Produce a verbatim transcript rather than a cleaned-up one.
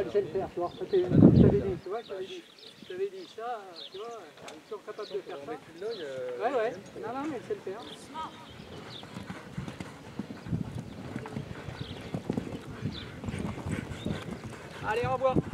elle sait le faire, tu vois. Je t'avais dit, tu vois, je t'avais dit, je t'avais dit ça, tu vois, elle est toujours capable de faire ça. Ouais, ouais, non, non, mais elle sait le faire. Allez, au revoir.